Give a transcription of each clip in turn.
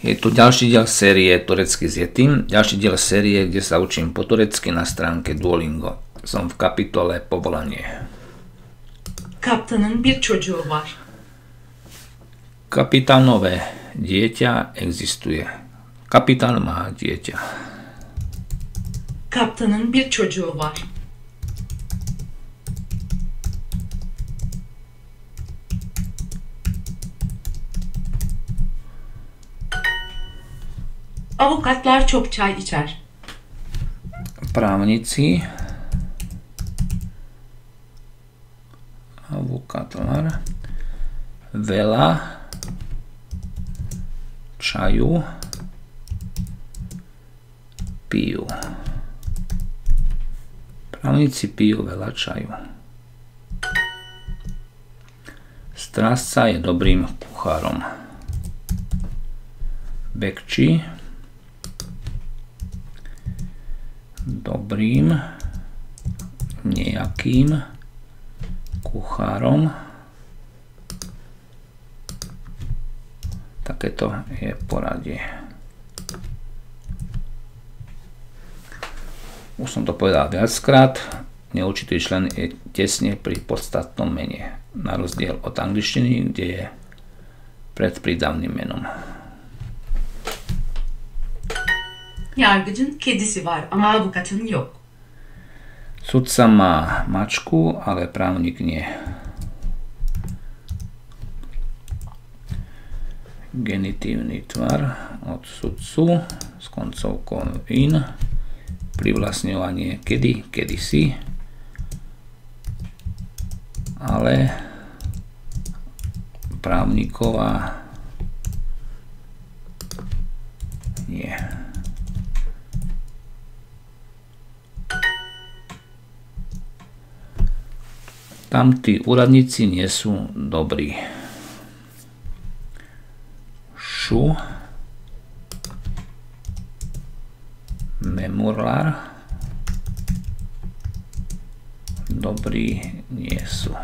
Je tu ďalší diel série Turecky s Yetim, ďalší diel série, kde sa učím po turecky na stránke Duolingo. Som v kapitole Povolanie. Kaptanın bir çocuğu var. Kapitánové dieťa existuje. Kapitán má dieťa. Kaptanın bir çocuğu var. Avukatlar çok çay içer. Právnici, avukatlar, veľa čaju pijú. Právnici pijú veľa čaju. Strážca je dobrým kuchárom. Bekči dobrým nejakým kuchárom. Takéto je poradie. Už som to povedal viackrát, neurčitý člen je tesne pri podstatnom mene, na rozdiel od angličtiny, kde je pred prídavným menom. Yargıcın kedisi var ama avukatın yok. Sudca má mačku, ale právnik nie. Genitívny tvar od sudcu s koncovkou in. Privlastňovanie kedy, kedysi. Ale právniková nie. Tam tí úradníci nie sú dobrí. Šu, memorár, dobrí nie sú.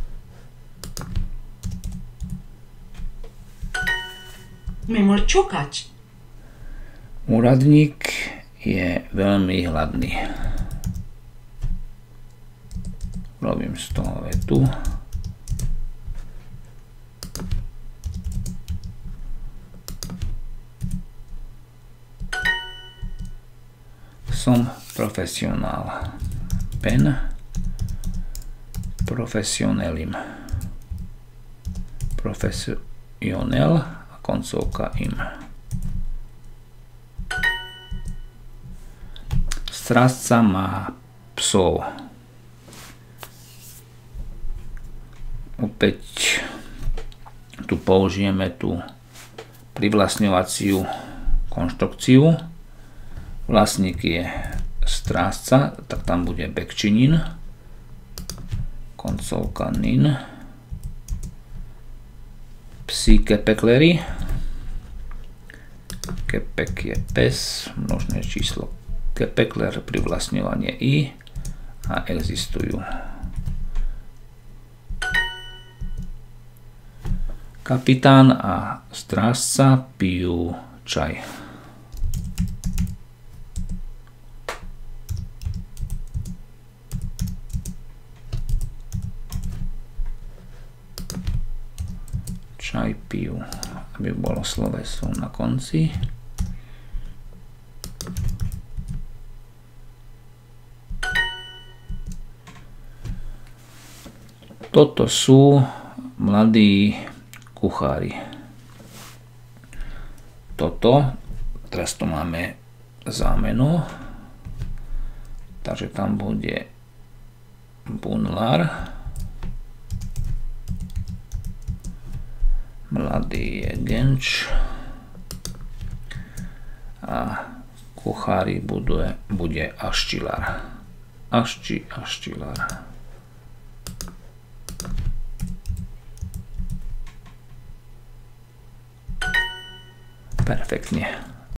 Memur çok aç. Úradník je veľmi hladný. Robím z toho vetu. Som profesionál. Ben profesionelim. Profesionel a koncovka im. Strážca má psov. Opäť tu použijeme tú privlastňovaciu konštrukciu. Vlastník je strážca, tak tam bude bekčinin, koncovka nin, psi kepekleri, kepek je pes, množné číslo kepekler, privlastňovanie i a existujú. Kapitán a strážca pijú čaj. Čaj pijú, aby bolo sloveso na konci. Toto sú mladí kuchári. Toto, teraz tu máme zámeno, takže tam bude bunlar, mladý je genč a kuchári bude aščilár. Aščilár. Perfektne.